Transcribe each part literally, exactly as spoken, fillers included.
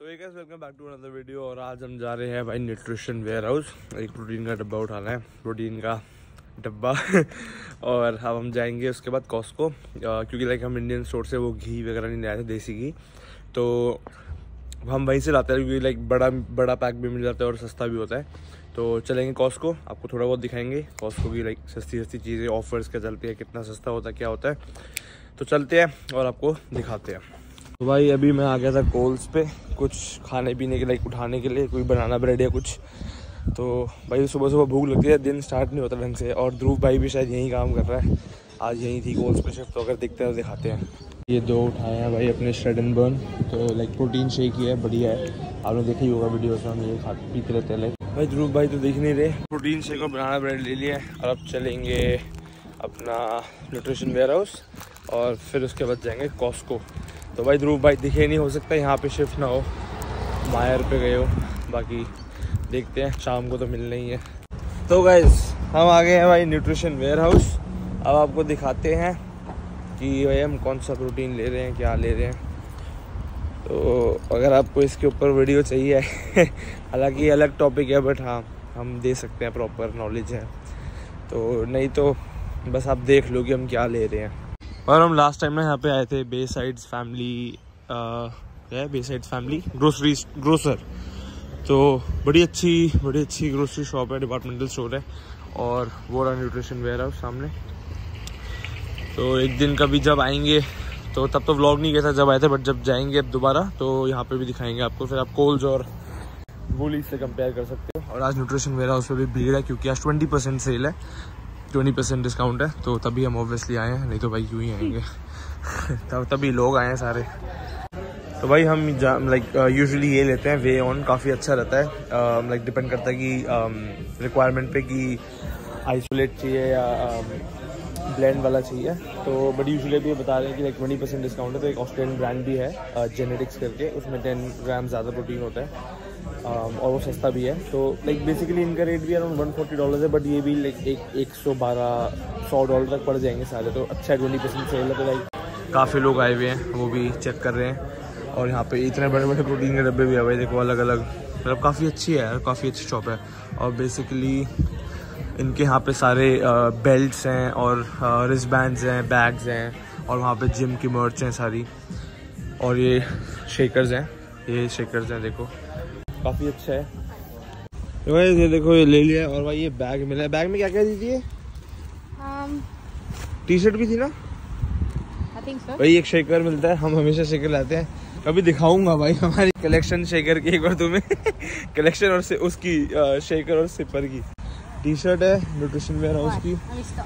तो एक welcome back to another video. और आज हम जा रहे हैं भाई न्यूट्रिशन वेयर हाउस, एक प्रोटीन का डब्बा उठाना है, प्रोटीन का डब्बा और अब हम जाएंगे उसके बाद कॉस्को, क्योंकि लाइक हम इंडियन स्टोर से वो घी वगैरह नहीं लाए थे, देसी घी, तो हम वहीं से लाते हैं क्योंकि लाइक बड़ा बड़ा पैक भी मिल जाता है और सस्ता भी होता है। तो चलेंगे कॉस्को, आपको थोड़ा बहुत दिखाएंगे कॉस्को की लाइक सस्ती सस्ती चीज़ें, ऑफर्स क्या चलती है, कितना सस्ता होता है, क्या होता है। तो चलते हैं और आपको दिखाते हैं। तो भाई अभी मैं आ गया था कोल्स पे कुछ खाने पीने के लाइक उठाने के लिए, कोई बनाना ब्रेड या कुछ। तो भाई सुबह सुबह भूख लगती है, दिन स्टार्ट नहीं होता ढंग से। और ध्रुव भाई भी शायद यहीं काम कर रहा है, आज यहीं थी कोल्स पे शिफ्ट। तो अगर दिखते हैं तो दिखाते हैं। ये दो उठाए हैं भाई अपने श्रेड एंड बर्न, तो लाइक प्रोटीन शेक ही है, बढ़िया है। आपने देखा ही होगा वीडियो से, हम ये खा पीते रहते हैं। लाइक भाई ध्रुव भाई तो दिख नहीं रहे, प्रोटीन शेक और बनाना ब्रेड ले लिया और अब चलेंगे अपना न्यूट्रिशन वेयर हाउस और फिर उसके बाद जाएंगे कॉस्को। तो भाई ध्रुव भाई दिखे नहीं, हो सकता है यहाँ पे शिफ्ट ना हो, मायर पे गए हो, बाकी देखते हैं, शाम को तो मिलना ही है। तो गाइस हम आ गए हैं भाई न्यूट्रिशन वेयर हाउस। अब आपको दिखाते हैं कि भाई हम कौन सा प्रोटीन ले रहे हैं, क्या ले रहे हैं। तो अगर आपको इसके ऊपर वीडियो चाहिए हालांकि अलग टॉपिक है, बट हाँ हम दे सकते हैं, प्रॉपर नॉलेज है। तो नहीं तो बस आप देख लो कि हम क्या ले रहे हैं। और हम लास्ट टाइम ना यहाँ पे आए थे, बे साइड्स फैमिली है, bay sides family grocery grocer. तो बड़ी अच्छी बड़ी अच्छी ग्रोसरी शॉप है, डिपार्टमेंटल स्टोर है, और वो रहा न्यूट्रिशन वेयर हाउस सामने। तो एक दिन कभी जब आएंगे, तो तब तो व्लॉग नहीं किया था जब आए थे, बट जब जाएंगे अब दोबारा तो यहाँ पे भी दिखाएंगे आपको, फिर आप कोल्स और वूलीज से कंपेयर कर सकते हो। और आज न्यूट्रिशन वेयर हाउस पे भी भीड़ है क्योंकि आज ट्वेंटी परसेंट सेल है, ट्वेंटी परसेंट डिस्काउंट है, तो तभी हम ऑब्वियसली आए हैं, नहीं तो भाई क्यों ही आएंगे तब तभी लोग आए हैं सारे। तो भाई हम लाइक यूजुअली ये लेते हैं, वे ऑन काफ़ी अच्छा रहता है, लाइक डिपेंड करता है कि रिक्वायरमेंट पे कि आइसोलेट चाहिए या ब्लेंड वाला चाहिए। तो बट यूजुअली भी बता रहे हैं कि लाइक ट्वेंटी परसेंट डिस्काउंट है। तो एक ऑस्ट्रेलियन ब्रांड भी है जेनेटिक्स करके, उसमें टेन ग्राम ज़्यादा प्रोटीन होता है Um, और वो सस्ता भी है। तो लाइक बेसिकली इनका रेट भी अराउंड वन फोर्टी डॉलर है, बट ये भी लाइक एक एक सौ बारह सौ डॉलर तक पड़ जाएंगे सारे। तो अच्छा है, ट्वेंटी परसेंट सेल है। तो लाइक काफ़ी लोग आए हुए हैं, वो भी चेक कर रहे हैं। और यहाँ पे इतने बड़े बड़े प्रोटीन के डब्बे भी है भाई, देखो अलग अलग, मतलब काफ़ी अच्छी है, काफ़ी अच्छी शॉप है। और बेसिकली इनके यहाँ पे सारे बेल्ट्स हैं और रिस्ट बैंड्स हैं, बैग्स हैं, और वहाँ पे जिम की मर्च हैं सारी। और ये शेकर्स हैं, ये शेकर्स हैं, देखो काफ़ी अच्छा है। तो भाई ये देखो ये ले लिया। और भाई ये बैग मिला है, बैग में क्या क्या दी थी ये? um, टी शर्ट भी थी ना? I think so. भाई एक शेकर मिलता है, हम हमेशा शेकर लाते हैं, कभी दिखाऊंगा भाई हमारी कलेक्शन शेकर की एक बार तुम्हें कलेक्शन और से उसकी शेकर और सिपर की। टी शर्ट है न्यूट्रिशन वेयर हाउस की,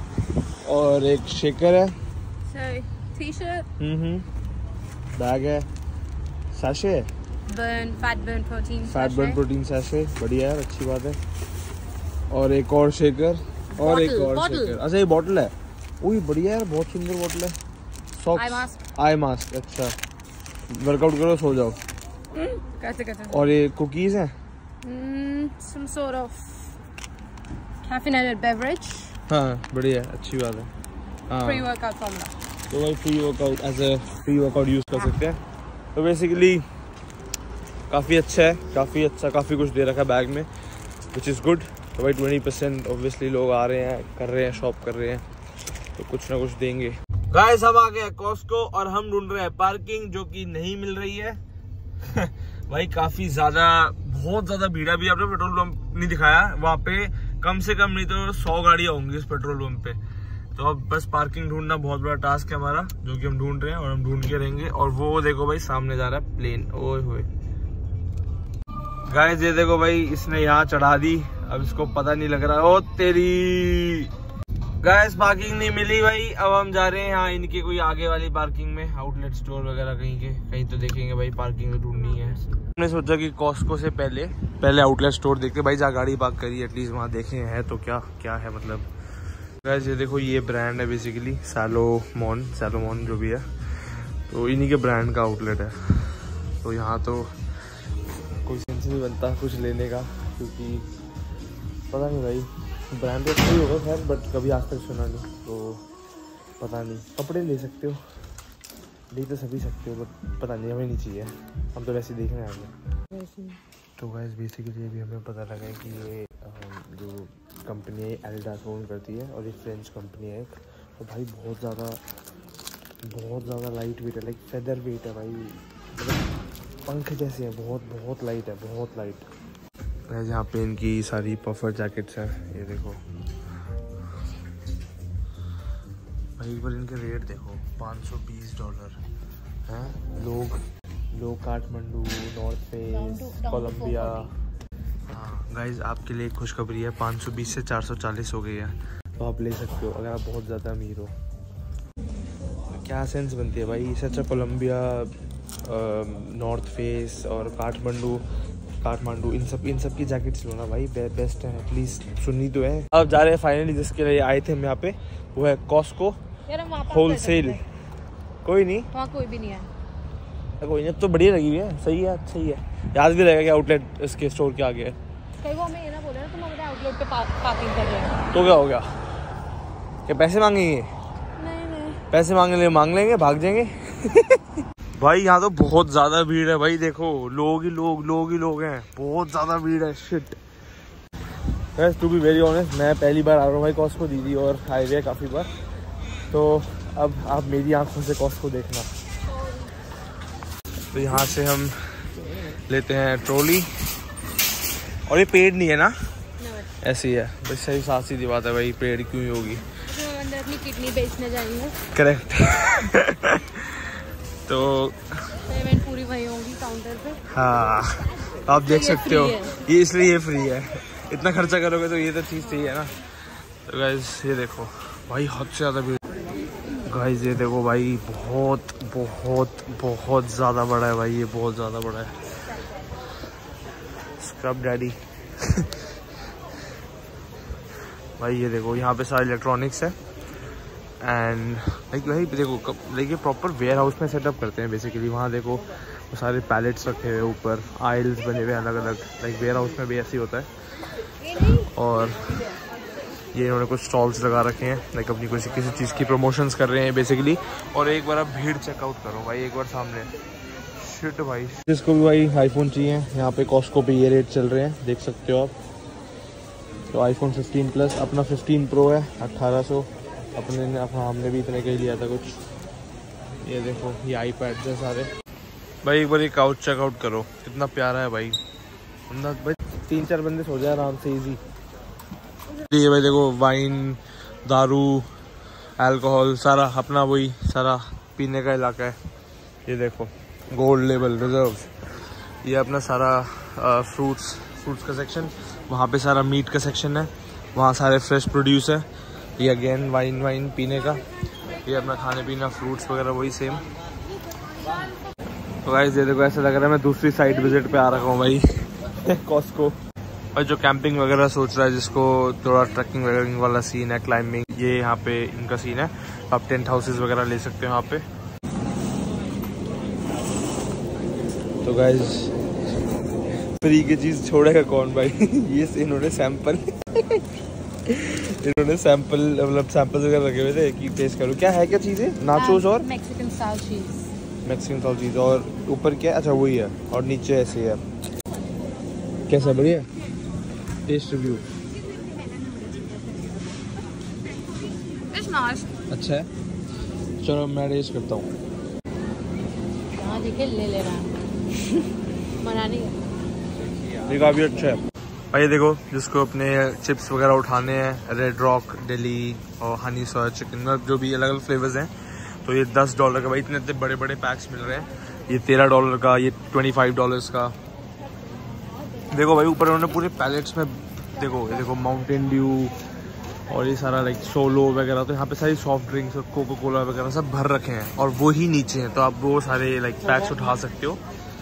और एक शेकर है, टी शर्ट, हम्म बैग है, सैशे है, burn fat burn protein fat burn protein sachet, बढ़िया है, अच्छी बात है। और एक और शेकर और एक और शेकर। अच्छा ये बॉटल है, वही बढ़िया है, बहुत सुंदर बॉटल है। सॉक्स, आई मास्क, अच्छा वर्कआउट करो सो जाओ। कैसे कैसे। और ये कुकीज हैं, some sort of caffeinated beverage. हाँ बढ़िया है, अच्छी बात है। हाँ प्री वर्कआउट फॉर्मूला, तो भाई free workout as a free workout use कर सकते हैं। तो बेसिकली काफ़ी अच्छा है, काफ़ी अच्छा, काफ़ी कुछ दे रखा है बैग में, विच इज़ गुड। तो भाई ट्वेंटी परसेंट ऑब्वियसली लोग आ रहे हैं, कर रहे हैं, शॉप कर रहे हैं, तो कुछ ना कुछ देंगे। गाइस हम आ गए कॉस्को और हम ढूंढ रहे हैं पार्किंग, जो कि नहीं मिल रही है भाई काफ़ी ज़्यादा, बहुत ज़्यादा भीड़ है। अभी आपने पेट्रोल पंप नहीं दिखाया, वहाँ पे कम से कम नहीं तो सौ गाड़ियाँ होंगी इस पेट्रोल पंप पे। तो अब बस पार्किंग ढूंढना बहुत बड़ा टास्क है हमारा, जो कि हम ढूंढ रहे हैं और हम ढूंढ के रहेंगे। और वो देखो भाई सामने जा रहा है प्लेन, ओए होए गाइस, ये देखो भाई इसने यहाँ चढ़ा दी, अब इसको पता नहीं लग रहा। ओ तेरी गाइस पार्किंग नहीं मिली भाई, अब हम जा रहे हैं यहाँ इनके कोई आगे वाली पार्किंग में, आउटलेट स्टोर वगैरह कहीं के, कहीं तो देखेंगे भाई, पार्किंग ढूंढनी है। हमने सोचा कि कॉस्को से पहले पहले आउटलेट स्टोर देखते भाई, जहाँ गाड़ी पार्क करी एटलीस्ट वहाँ देखें है तो क्या क्या है मतलब। गाइस ये देखो ये ब्रांड है बेसिकली सैलोमोन, सैलोमोन जो भी है, तो इन्हीं के ब्रांड का आउटलेट है। तो यहाँ तो कोई सेंस नहीं बनता कुछ लेने का, क्योंकि पता नहीं भाई, ब्रांड तो अच्छा ही होगा खैर, बट कभी आज तक सुना नहीं, तो पता नहीं। कपड़े ले सकते हो, ले तो सभी सकते हो बट पता नहीं, हमें नहीं चाहिए, हम तो वैसे देखने आएंगे। तो गाइस बेसिकली अभी हमें पता लगा है कि ये जो कंपनी है एडिडास ओन करती है और ये फ्रेंच कंपनी है एक। तो भाई बहुत ज़्यादा बहुत ज़्यादा लाइट वेट है, लाइक फेदर वेट है भाई, मतलब पंख जैसे है, बहुत बहुत लाइट है, बहुत लाइट। गाइस यहाँ पे इनकी सारी पफर जैकेट्स हैं, ये देखो भाई, एक बार इनके रेट देखो, पाँच सौ बीस डॉलर हैं। लोग लोग काठमांडू, नॉर्थ फेस, कोलंबिया। हाँ गाइज आपके लिए एक खुशखबरी है, पाँच सौ बीस से चार सौ चालीस हो गई है, तो आप ले सकते हो अगर आप बहुत ज़्यादा अमीर हो। क्या सेंस बनती है भाई, इससे अच्छा कोलंबिया, नॉर्थ फेस और काठमांडू काठमांडू इन सब इन सब की जैकेट्स लो ना भाई, बे, बेस्ट है, एटलीस्ट सुनी तो है। अब जा रहे हैं फाइनली जिसके लिए आए थे हम यहाँ पे, वो है कॉस्को होलसेल। कोई नहीं, वहाँ कोई भी नहीं है, कोई नहीं, अब तो बढ़िया लगी हुई है, सही है, सही है, याद भी रहेगा कि आउटलेट इसके स्टोर के आगे है। कई वो हमें ये ना बोले ना तुम हमारे आउटलेट पे पा, पार्किंग कर रहे हो, तो क्या हो गया, क्या पैसे मांगेंगे? नहीं नहीं, पैसे मांगने ले मांग लेंगे, भाग जाएंगे। भाई यहाँ तो बहुत ज्यादा भीड़ है भाई, देखो लोग ही लोग लोग ही लोग हैं, बहुत ज्यादा भीड़ है। Shit, to be very honest, मैं पहली बार आ रहा हूँ भाई कॉस्को, दीदी और आए हुए काफ़ी बार, तो अब आप मेरी आंखों से कॉस्को देखना। तो यहाँ से हम लेते हैं ट्रॉली, और ये पेड़ नहीं है ना, ऐसी है भाई, सही साफ सीधी बात है भाई, पेड़ क्यों ही होगी, तो अंदर अपनी किडनी बेचने जाएंगे। करेक्ट। तो पेमेंट पूरी वही होगी काउंटर पे। हाँ आप देख सकते हो, ये इसलिए ये फ्री है, इतना खर्चा करोगे तो ये तो चीज़ चाहिए ना। तो गाइस ये देखो भाई, हद से ज़्यादा भीड़। गाइस ये देखो भाई, बहुत बहुत बहुत ज़्यादा बड़ा है भाई, ये बहुत ज़्यादा बड़ा है। Scrub Daddy. भाई ये देखो यहाँ पे सारे इलेक्ट्रॉनिक्स है, एंड लाइक भाई देखो, लाइक ये प्रॉपर वेयर हाउस में सेटअप करते हैं बेसिकली। वहाँ देखो वो सारे पैलेट्स रखे हुए, ऊपर आइल्स बने हुए अलग अलग, लाइक वेयर हाउस में भी ऐसे ही होता है। और ये इन्होंने कुछ स्टॉल्स लगा रखे हैं, लाइक अपनी किसी किसी चीज़ की प्रमोशंस कर रहे हैं बेसिकली। और एक बार आप भीड़ चेकआउट करो भाई, एक बार सामने, शिट भाई, जिसको भी भाई आईफोन चाहिए यहाँ पे कॉस्को पे ये रेट चल रहे हैं, देख सकते हो आप। तो आईफोन फिफ्टीन प्लस, अपना फिफ्टीन प्रो है अट्ठारह सौ, अपने ने अपना हमने भी इतने का ही लिया था कुछ। ये देखो ये आईपैड है सारे भाई, एक बार ये काउच चेकआउट करो, कितना प्यारा है भाई, भाई तीन चार बंदे सो जाए आराम से, इजी। ये भाई देखो वाइन, दारू, अल्कोहल, सारा अपना वही सारा पीने का इलाका है। ये देखो गोल्ड लेवल रिजर्व, ये अपना सारा फ्रूट्स फ्रूट्स का सेक्शन, वहाँ पे सारा मीट का सेक्शन है, वहाँ सारे फ्रेश प्रोड्यूस है। ये अगेन वाइन वाइन पीने का, ये अपना खाने पीना फ्रूट्स वगैरह वही सेम। तो गाइस ये देखो, ऐसा लग रहा है मैं दूसरी साइड विजिट पे आ रखा हूँ भाई कॉस्को। और जो कैंपिंग वगैरह सोच रहा है, जिसको थोड़ा ट्रैकिंग वगैरह वाला सीन है, क्लाइंबिंग, ये यहाँ पे इनका सीन है। आप टेंट हाउसेस वगैरह ले सकते हो यहाँ पे। तो गाइस फ्री की चीज छोड़ेगा कौन भाई। ये इन्होंने सैंपल इन्होंने सैंपल मतलब सैंपल वगैरह रखे हुए थे कि टेस्ट करूँ, क्या है, क्या चीज़ है, नाचोस और Mexican style cheese, Mexican style cheese, और ऊपर क्या, अच्छा वही है, और नीचे ऐसे है। कैसा, बढ़िया टेस्ट रिव्यू? अच्छा है, चलो मैं टेस्ट करता हूँ। हाँ देखिए, ले ले रहा मना नहीं है, ये काफ़ी अच्छा है भाई। देखो जिसको अपने चिप्स वगैरह उठाने हैं, रेड रॉक, दिल्ली और हनी सोया चिकन, जो भी अलग अलग फ्लेवर्स हैं, तो ये दस डॉलर का भाई, इतने इतने बड़े बड़े पैक्स मिल रहे हैं। ये तेरह डॉलर का, ये ट्वेंटी फाइव डॉलर्स का। देखो भाई ऊपर उन्होंने पूरे पैलेट्स में, देखो ये देखो माउंटेन ड्यू और ये सारा लाइक सोलो वगैरह, तो यहाँ पे सारी सॉफ्ट ड्रिंक्स और कोको कोला वगैरह सब भर रखे हैं, और वो ही नीचे हैं, तो आप वो सारे लाइक पैक्स उठा सकते हो।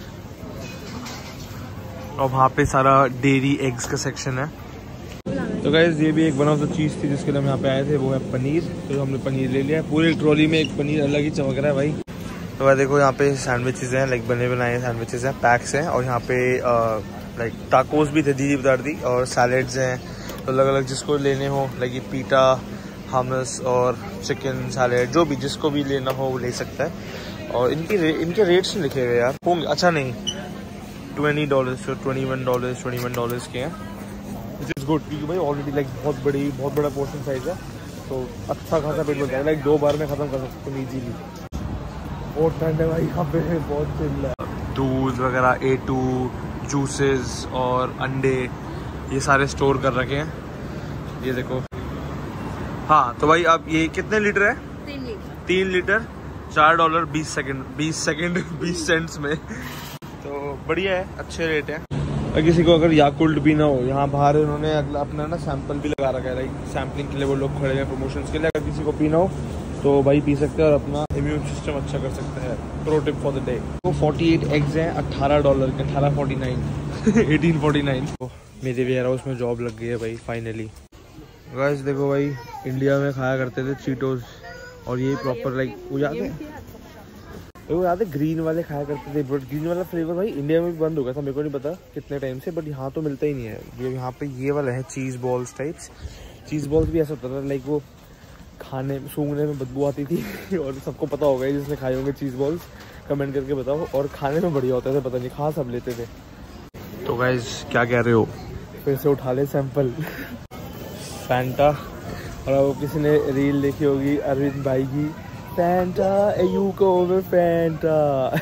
और वहाँ पे सारा डेयरी एग्स का सेक्शन है। तो गाइस ये भी एक वन ऑफ द चीज़ थी जिसके लिए हम यहाँ पे आए थे, वो है पनीर। तो हमने पनीर ले लिया है, पूरी ट्रॉली में एक पनीर अलग ही चमक रहा है भाई। तो भाई देखो यहाँ पे सैंडविचेस हैं, लाइक बने बनाए सैंडविचेस हैं, पैक्स हैं, और यहाँ पे लाइक टाकोस भी थे, दीदी बता दी, और सैलेड्स हैं। तो अलग अलग जिसको लेने हो, लाइक ये पीटा, हमस और चिकन सैलेड, जो भी जिसको भी लेना हो वो ले सकता है। और इनकी रे, इनके रेट्स नहीं लिखे हुए यार होंगे, अच्छा नहीं twenty dollars twenty one dollars twenty one dollars के हैं, विच इज़ गुड क्योंकि भाई ऑलरेडी लाइक बहुत बड़ी बहुत बड़ा पोर्शन साइज है, तो अच्छा खासा पेट भर जाएगा, लाइक दो बार में ख़त्म कर सकते हैं इजीली। बहुत ठंड है भाई यहाँ पे, बहुत चिल्ला है। दूध वगैरह, ए टू जूसेस और अंडे ये सारे स्टोर कर रखे हैं, ये देखो। हाँ तो भाई अब ये कितने लीटर है? तीन लीटर तीन लीटर चार डॉलर बीस सेकंड बीस सेकंड बीस सेंट्स में, तो बढ़िया है, अच्छे रेट है। और किसी को अगर याकुल्ट पीना हो, यहाँ बाहर उन्होंने अपना ना सैंपल भी लगा रखा है, लाइक सैम्पलिंग के लिए वो लोग खड़े हैं प्रमोशंस के लिए, अगर किसी को पीना हो तो भाई पी सकते हैं और अपना इम्यून सिस्टम अच्छा कर सकते हैं। Pro tip for the day. वो अड़तालीस एग्स हैं अट्ठारह डॉलर के, अठारह forty nine eighteen forty nine. मेरे वेयर हाउस में जॉब लग गई है भाई फाइनली। गाइस देखो भाई, इंडिया में खाया करते थे चीटोस और ये प्रॉपर लाइक वो याद है, वो याद है ग्रीन वाले खाया करते थे, बट ग्रीन वाला फ्लेवर भाई इंडिया में भी बंद हो गया था, मेरे को नहीं पता कितने टाइम से, बट यहाँ तो मिलता ही नहीं है। ये यहाँ पे ये वाला है cheese balls types. Cheese balls भी ऐसा होता था लाइक वो खाने सूंघने में बदबू आती थी और सबको पता होगा जिसने खाए होंगे चीज़ बॉल्स, कमेंट करके बताओ। और खाने में बढ़िया होता था, पता नहीं खा सब लेते थे। तो गाइस क्या कह रहे हो, फिर से उठा ले सैंपल फैंटा। और वो किसी ने रील देखी होगी अरविंद भाई की, फैंटा यू को में फैंटा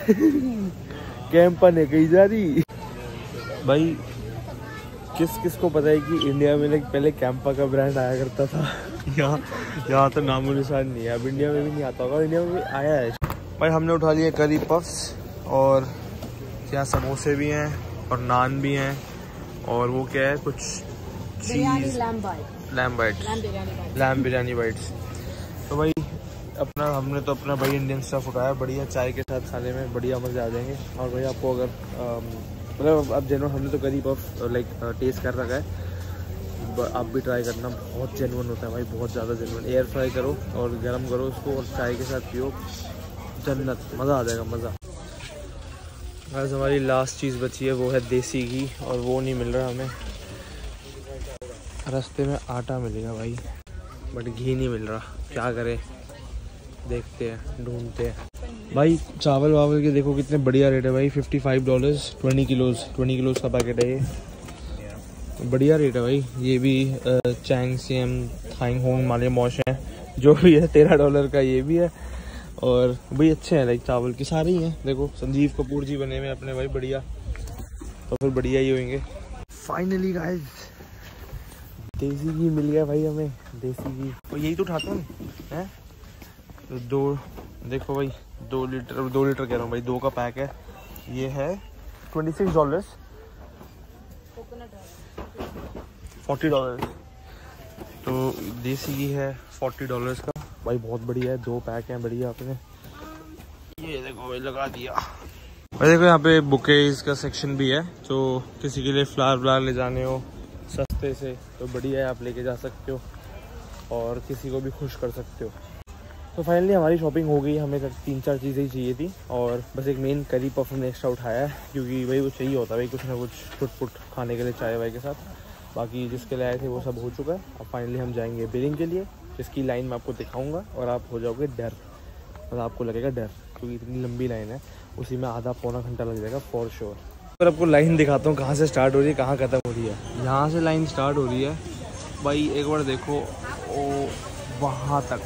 कैंपा ने कही जा रही। भाई किस किस को पता है कि इंडिया में लाइक पहले कैंपा का ब्रांड आया करता था, यहाँ यहाँ तो नामो निशान नहीं है, अब इंडिया में भी नहीं आता होगा, इंडिया में भी आया है। भाई हमने उठा लिए करी पफ्स और यहाँ समोसे भी हैं और नान भी हैं, और वो क्या है कुछ चीज़ lamb bites lamb biryani bites. तो भाई अपना हमने तो अपना भाई इंडियन स्टफ उठाया, बढ़िया चाय के साथ खाने में बढ़िया मज़े आ जाएंगे। और भाई आपको अगर मतलब अब जेनुअन हमने तो करी पफ लाइक टेस्ट कर रखा है, आप भी ट्राई करना, बहुत जेनुअन होता है भाई, बहुत ज़्यादा जेनुअन। एयर फ्राई करो और गर्म करो उसको और चाय के साथ पियो, जन्नत, मज़ा आ जाएगा मज़ा। आज हमारी लास्ट चीज़ बची है वो है देसी घी, और वो नहीं मिल रहा हमें। रास्ते में आटा मिलेगा भाई बट घी नहीं मिल रहा, क्या करें, देखते हैं ढूंढते हैं। भाई चावल वावल के देखो कितने बढ़िया रेट है भाई, fifty five dollars twenty kilos twenty kilos का पैकेट है ये, बढ़िया रेट है भाई। ये भी चैंग सीएम थाइंग होंग माले मॉश है, जो भी है तेरह डॉलर का ये भी है। और भाई अच्छे हैं लाइक चावल के सारे ही हैं, देखो संजीव कपूर जी बने हुए अपने भाई, बढ़िया, तो फिर बढ़िया ही होंगे। फाइनली गाइस देसी घी मिल गया भाई हमें, देसी घी तो यही तो उठाता हूँ हैं। तो दो देखो भाई, दो लीटर दो लीटर कह रहा हूँ भाई, दो का पैक है, ये है twenty six dollars forty dollars तो देसी घी है फोर्टी डॉलर्स का भाई, बहुत बढ़िया है, दो पैक हैं बढ़िया। आपने ये देखो भाई लगा दिया भाई। देखो यहाँ पे बुकेज का सेक्शन भी है, तो किसी के लिए फ्लावर व्लावर ले जाने हो सस्ते से तो बढ़िया है, आप लेके जा सकते हो और किसी को भी खुश कर सकते हो। तो फाइनली हमारी शॉपिंग हो गई, हमें तीन चार चीज़ें ही चाहिए थी और बस एक मेन करी पफ हमने एक्स्ट्रा उठाया है, क्योंकि भाई वो चाहिए होता है भाई कुछ ना कुछ फुट फुट खाने के लिए चाय वाय के साथ। बाकी जिसके लिए आए थे वो सब हो चुका है। अब फाइनली हम जाएंगे बिलिंग के लिए, जिसकी लाइन मैं आपको दिखाऊंगा और आप हो जाओगे डर, मतलब आपको लगेगा डर, क्योंकि इतनी लंबी लाइन है, उसी में आधा पौना घंटा लग जाएगा फॉर श्योर। पर आपको लाइन दिखाता हूँ कहाँ से स्टार्ट हो रही है कहाँ ख़त्म हो रही है। यहाँ से लाइन स्टार्ट हो रही है भाई, एक बार देखो ओ वहाँ तक,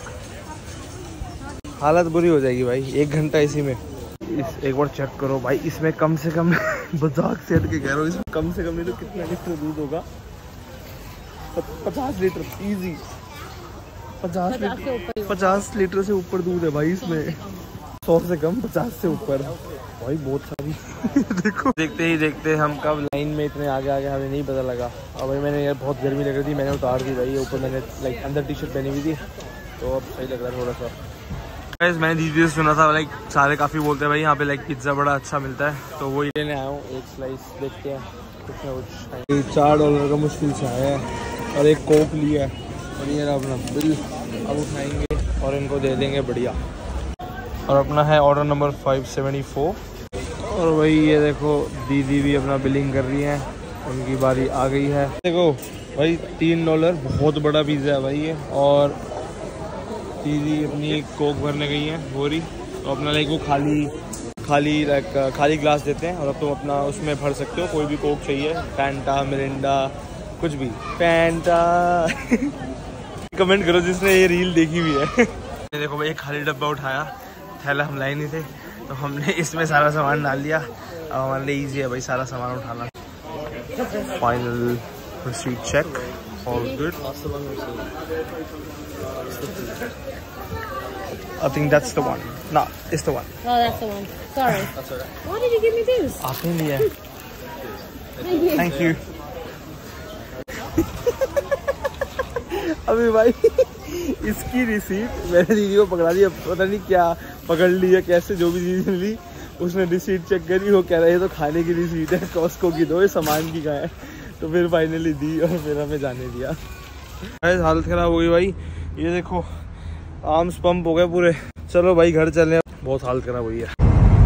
हालत बुरी हो जाएगी भाई, एक घंटा इसी में। इस एक बार चेक करो भाई, इसमें कम से कम मजाक से हट के कह रहा हूँ, इसमें कम से कम नहीं तो कितना लीटर दूध होगा, पचास लीटर इजी, पचास लीटर पचास लीटर से ऊपर दूध है भाई इसमें, सौ से कम पचास से ऊपर भाई, बहुत सारी देखो देखते ही देखते हम कब लाइन में इतने आगे आगे हमें नहीं पता लगा। अब भाई मैंने यार बहुत गर्मी लग रही थी, मैंने उतार दी भाई, ऊपर मैंने लाइक अंदर टी शर्ट पहनी हुई थी, तो अब सही लग रहा है थोड़ा सा। गाइस मैंने दीदी से सुना था लाइक सारे काफ़ी बोलते हैं भाई यहाँ पे लाइक पिज्ज़ा बड़ा अच्छा मिलता है, तो वही लेने आया हूँ एक स्लाइस, देखते हैं कुछ ना कुछ। चार डॉलर का मुश्किल से आया है और एक कोक लिया है, और ये अपना बिल अब उठाएंगे और इनको दे देंगे बढ़िया। और अपना है order number five seventy four. और वही ये देखो दीदी भी अपना बिलिंग कर रही हैं, उनकी बारी आ गई है। देखो भाई तीन डॉलर बहुत बड़ा पिज़्ज़ा है भाई ये, और दीदी अपनी कोक भरने गई है बोरी, तो अपना लाइक वो खाली खाली लाइक खाली ग्लास देते हैं और अब तुम अपना उसमें भर सकते हो कोई भी कोक चाहिए, फैंटा, मिरिंडा, कुछ भी। फैंटा कमेंट करो जिसने ये रील देखी हुई है। देखो भाई खाली डब्बा उठाया, थैला हम लाए नहीं थे तो हमने इसमें सारा सामान डाल दिया। अब हमारे लिए ईजी है भाई सारा सामान उठाना। Final receipt check, all good. I think that's the one. No, it's the one. Oh, that's the one. Sorry. That's alright. Why did you give me this? आपने लिया। Thank Thank you. you. अभी भाई इसकी receipt मैंने दीदी को पकड़ा दी, पता नहीं क्या पकड़ ली है कैसे, जो भी दीदी ने ली उसने रिसीट चेक करी, वो कह रहा है तो खाने की रिसीट है, कॉस्को की दो, ये सामान की कहाँ है। तो फिर फाइनली दी और फिर हमें जाने दिया। हालत खराब हो गई भाई, ये देखो आर्म्स पंप हो गए पूरे। चलो भाई घर चले, बहुत हालत खराब हुई है।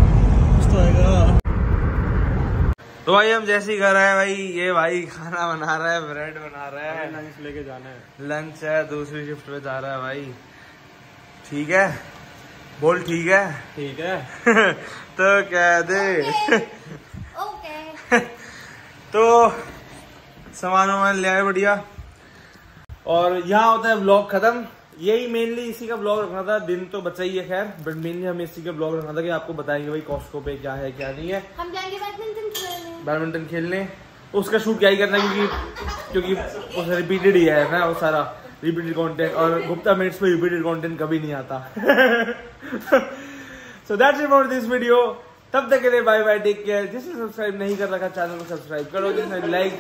तो भाई हम जैसे ही घर आए भाई, ये भाई खाना बना रहा है, ब्रेड बना रहा है, लंच लेके जाना है, लंच है, दूसरी शिफ्ट पे जा रहा है भाई। ठीक है बोल, ठीक है ठीक है तो कह दे ओके। तो सामान वामान ले आए बढ़िया, और यहाँ होता है ब्लॉग खत्म। यही मेनली इसी का ब्लॉग रखना था, दिन तो बचा ही है खैर, बट मेनली हमें इसी का ब्लॉग रखना था कि आपको बताएंगे भाई कॉस्को पे क्या है क्या नहीं है। हम जाएंगे बैडमिंटन खेलने। बैडमिंटन खेलने उसका शूट क्या ही करना है, क्योंकि क्योंकि वो रिपीटेड ही है ना, वो सारा रिपीटेड कंटेंट, और गुप्ता मेट्स पे रिपीटेड कंटेंट कभी नहीं आता। So that's it for this video. तब तक के लिए बाय बाय, टेक केयर। जिसने सब्सक्राइब नहीं कर रखा चैनल को सब्सक्राइब करो, जिसने लाइक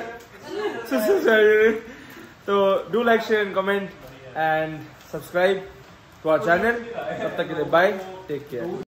तो do like, share and comment and subscribe to our channel. तब तक के लिए बाय, टेक केयर।